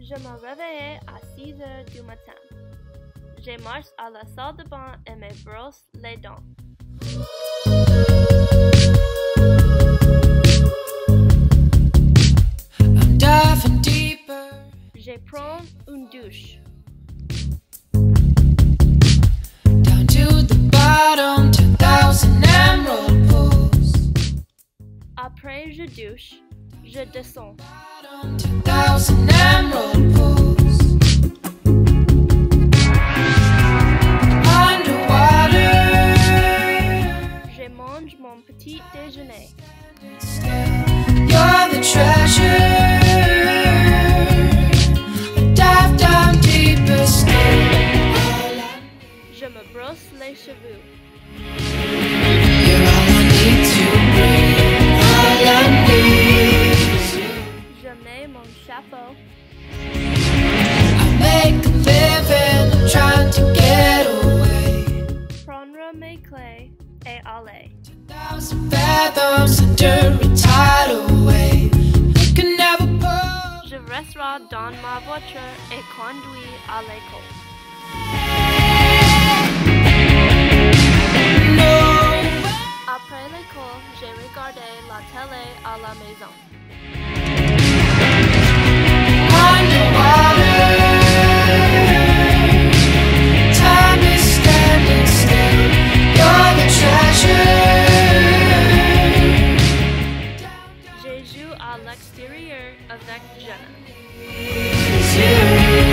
Je me réveillais à 6 heures du matin. Je marche à la salle de bain et me brosse les dents. Je prends une douche. Down to the bottom, 2,000 emerald pools. Après je douche, je descends. 2,000 emerald pools. Underwater. Je mange mon petit déjeuner. You're the treasure. Dive down deeper still. Je me brosse les cheveux. You're all I need to breathe. All I need is you. Je mets mon chapeau. I make a living, I'm trying to get away. Prendre mes clés et aller. 1,000 fathoms under a tidal wave. You can never pull. Je resterai dans ma voiture et conduis à l'école. Après l'école, j'ai regardé la télé à la maison. Underwater. Time is standing still. You're the treasure. J'ai joué à l'extérieur avec Jenna. It's you.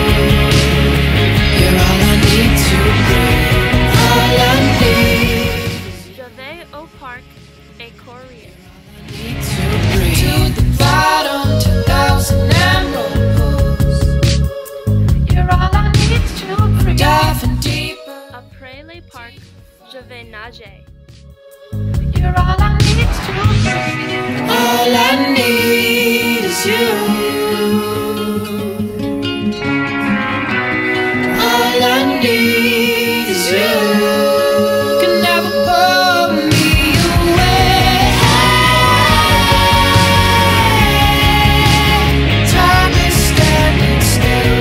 You're all I need to breathe. All I need. Je vais au parc et courir. Need to breathe. To the bottom, 2,000 emerald pools. You're all I need to breathe. Diving deeper. Après les parcs, je vais nager. You're all I need to breathe. All I need is you. All I need is you. Can never pull me away. Time is standing still.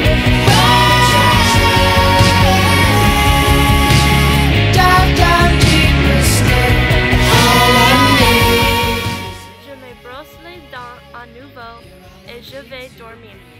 Dive down deeper still. All I need. Je me brosse les dents à nouveau et je vais dormir.